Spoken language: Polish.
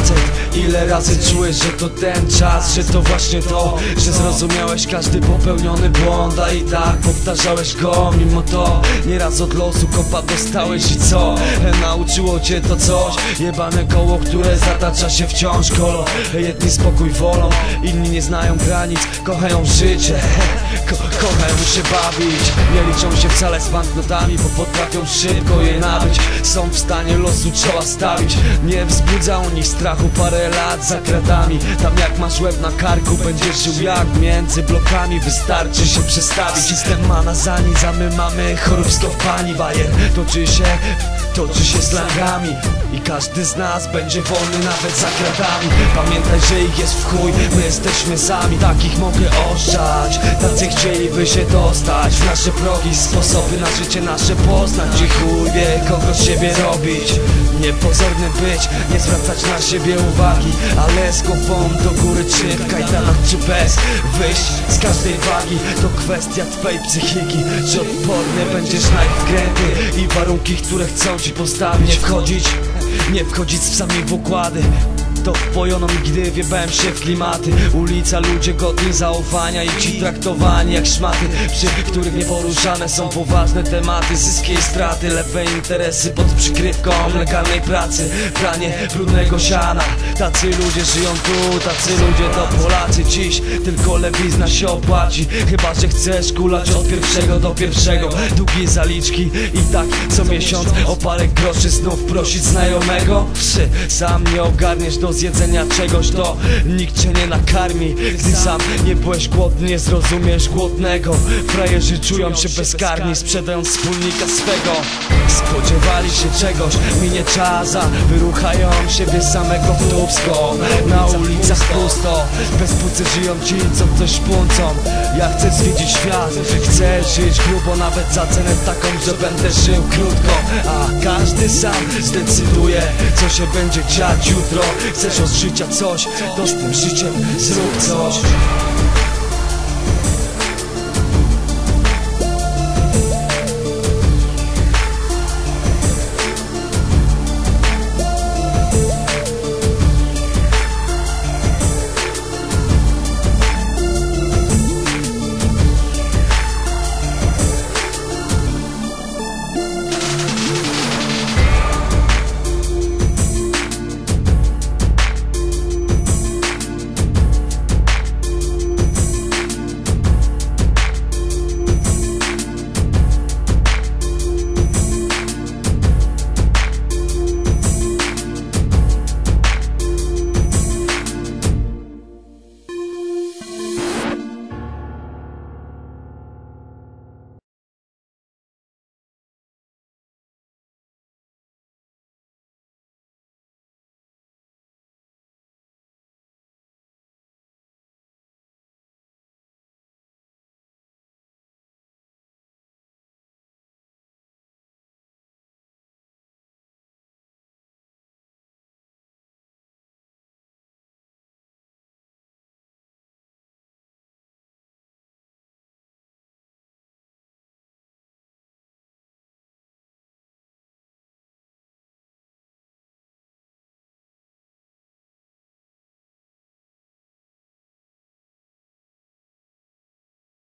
facet, ile razy czułeś, że to ten czas, że to właśnie to, że zrozumiałeś każdy popełniony błąd, a i tak powtarzałeś go. Mimo to nieraz od losu kopa dostałeś i co? Nauczyło cię to coś, jebane koło, które zatacza się wciąż kolo. Jedni spokój wolą, inni nie znają granic, kochają życie, kochają się bawić. Nie liczą się wcale z banknotami, bo potrafią szybko je nabyć. Są w stanie losu czoła stawić. Nie wzbudza u nich strachu parę lat za kratami. Tam jak masz łeb na karku, będziesz żył jak między blokami. Wystarczy się przestawić. System ma nas za nic, a my mamy choróbsko w pani. Bajer toczy się slangami i każdy z nas będzie wolny nawet za kratami. Pamiętaj, że ich jest w chuj, my jesteśmy sami. Takich mogę oszczać, tacy chcieliby się dostać w nasze progi, sposoby na życie nasze poznać. I chuj wie, kogo z siebie robić. Niepozorny być, nie zwracać na siebie uwagi, ale z głową do góry, czy w kajdanach, czy bez. Wyjść z każdej wagi, to kwestia twojej psychiki. Czy odporny będziesz na ich wkręty i warunki, które chcą ci postawić. Nie wchodzić w sami w układy. To wpojono mi, gdy wjebałem się w klimaty. Ulica, ludzie godni zaufania i ci traktowani jak szmaty, przy których nieporuszane są poważne tematy. Zyski i straty, lewe interesy pod przykrywką legalnej pracy, pranie brudnego siana. Tacy ludzie żyją tu, tacy ludzie to Polacy. Dziś tylko lewizna się opłaci, chyba że chcesz kulać od pierwszego do pierwszego. Długie zaliczki i tak co miesiąc o parę groszy znów prosić znajomego. Sam nie ogarniesz do zjedzenia czegoś, to nikt cię nie nakarmi. Gdy sam nie byłeś głodny, nie zrozumiesz głodnego. Frajerzy czują się bezkarni, sprzedając wspólnika swego. Spodziewali się czegoś, minie czas, a wyruchają siebie samego w dupsko. Na ulicach pusto, bez płucy żyją ci, co coś szpuncą. Ja chcę zwiedzić świat, chcę żyć grubo, nawet za cenę taką, że będę żył krótko. A każdy sam zdecyduje, co się będzie dziać jutro. Chcesz od życia coś, to z tym życiem zrób coś.